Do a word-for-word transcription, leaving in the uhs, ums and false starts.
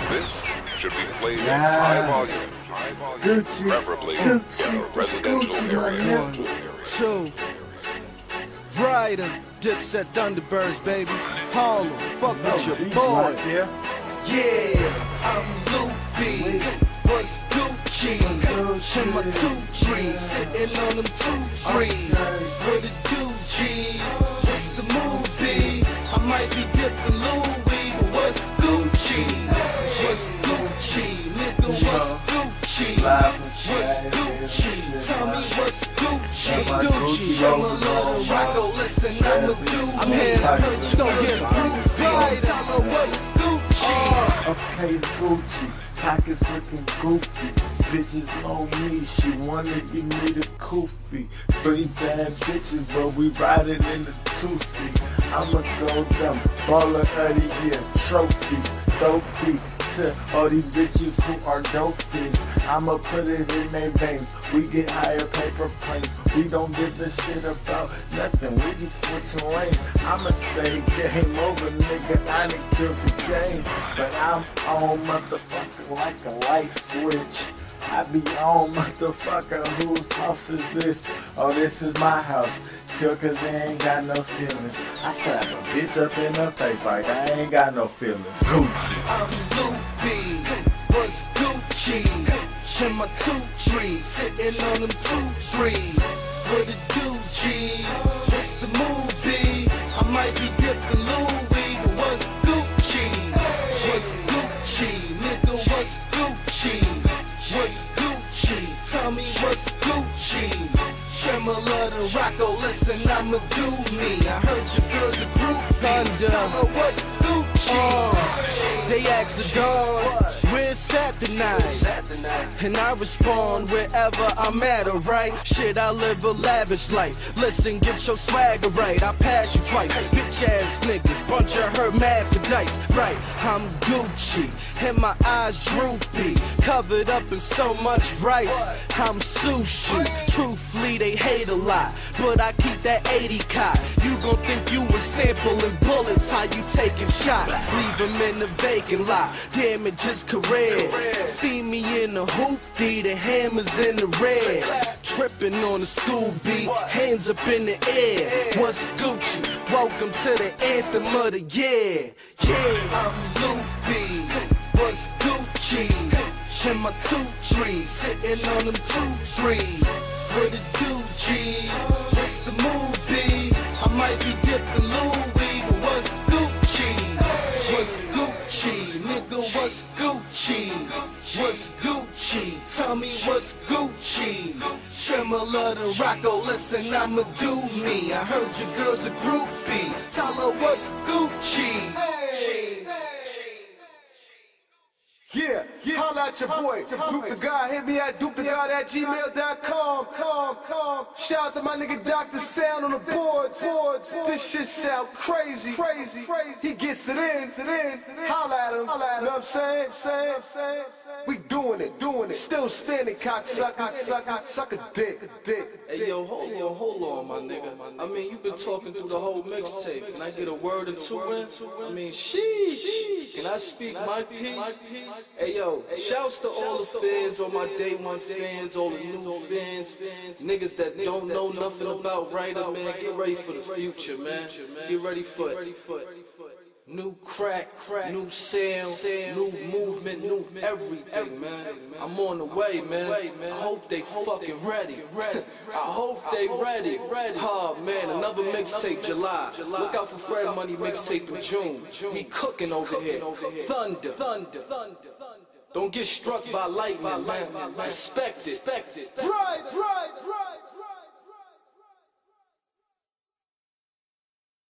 This should be played Yeah. at high volume, high volume, Gucci, preferably Gucci, in a residential Gucci, area. man. Two. Ryder, Dipset Thunderbirds, baby. Harlem, fuck with your boy. Yeah. Yeah, I'm Loopy. What's Gucci? In my two threes, sitting on them two threes. What it do, G's? What's the movie? I might be dipping Louis, but what's Gucci? What's Gucci? Nigga, what's Gucci? What's Gucci? Tell me what's Gucci? What's Gucci? I'm a little Rocco, listen, I'm a dude. I'm here to hurt you, don't get bruised. Right, tell her what's Gucci? Okay, it's Gucci. Pockets looking goofy. Bitches on me, she wanna give me the koofy. Three bad bitches, but we riding in the two-seat. I'ma go dumb, baller of the year, trophies, dopey. To all these bitches who are dope fiends, I'ma put it in their veins. We get higher paper planes. We don't give a shit about nothing. We be switching lanes. I'ma say game over, nigga. I done killed the game, but I'm on motherfucker like a light switch. I be on motherfucker, whose house is this? Oh, this is my house. Chill cause they ain't got no ceilings. I slap a bitch up in her face like I ain't got no feelings. Gucci. I'm Loopy. What's Gucci? In my two threes, sitting on them two threes. What it do, G's? What's the movie? I might be dipping Louis, but what's Gucci? What's Gucci? Nigga, what's Gucci? What's Gucci? Tell me what's Gucci? Tremolo to Rocco, listen, I'ma do me. I heard your girl's a groupie. Thunder. Tell her what's Gucci? Uh, they ask the dawn, where's at the night? And I respond wherever I'm at, alright? Shit, I live a lavish life. Listen, get your swagger right. I pass you twice. Bitch ass niggas, bunch of hermaphrodites. Right, I'm Gucci, and my eyes droopy, covered up in so much rice. I'm sushi. Truthfully, they hate a lot, but I keep that eighty cot. You gon' think you was sampling bullets, how you taking shots? Leave them in the vacant lot. Damages career. See me in the hoopty, the hammers in the red. Tripping on the school beat, hands up in the air. What's Gucci? Welcome to the anthem of the year. Yeah, I'm Loopy. What's Gucci? In my two threes, sitting on them two threes. What it do, G's? What's the movie? I might be dipping Louis, but what's Gucci? What's Gucci? Nigga, what's Gucci? What's Gucci? Tell me what's Gucci? Tremolo to Rocco, listen, I'ma do me. I heard your girl's a groupie. Tell her what's Gucci? Yeah, yeah, holla at your boy, Duke the God, hit me at duke the god at gmail dot com, com, com. Shout out to my nigga Doctor Sound on the boards, boards. This shit sound crazy, crazy, crazy. He gets it in, it in, holla at him, holla at him, know what I'm saying, saying, saying, we doing it, doing it, still standing, cocksucker, sucker, suck a dick, dick. Hey yo, hold on, hold on, my nigga. I mean, you been talking through the whole mixtape. Can I get a word or two in? I mean, sheesh. Can I speak my piece? Hey yo, shouts to all the fans, all my day one fans, all the new fans, niggas that don't know nothing about Ryder, man. Get ready for the future, man. Get ready for it. New crack, crack, new sound, new movement, new everything, man. I'm on the way, man. I hope they fucking ready. I hope they ready. Oh man, another mixtape July. Look out for Fred Money mixtape in June. We cooking over here. Thunder, thunder, thunder. Don't get struck by lightning, man. Respect it. Right, right, right.